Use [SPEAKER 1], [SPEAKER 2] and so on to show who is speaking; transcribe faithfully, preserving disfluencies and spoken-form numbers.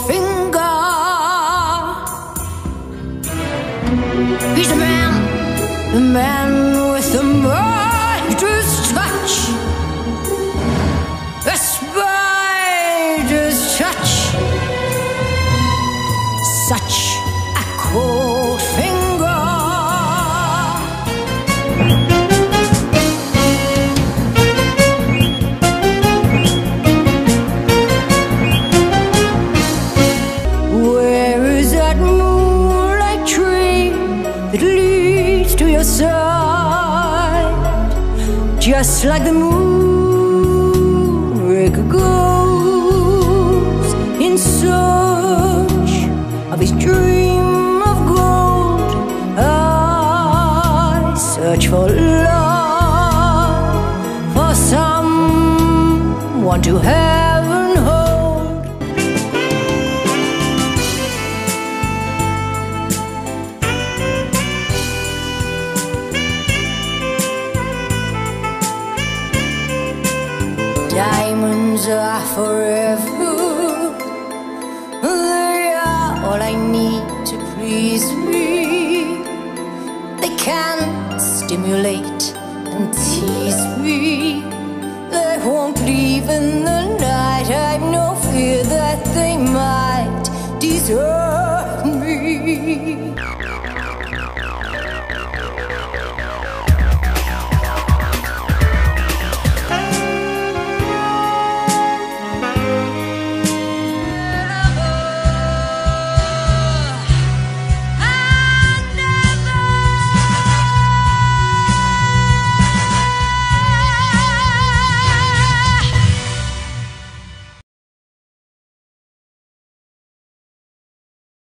[SPEAKER 1] finger. He's the man, the man with the Midas touch, the spider's touch, such a cold finger. Where is that moonlight tree that leads to your side? Just like the moonraker goes in search of his dream of gold, I search for love, for someone to have and hold. Diamonds are forever. They are all I need to please me. They can stimulate and tease me. They won't leave in the night. I've no fear that they might desert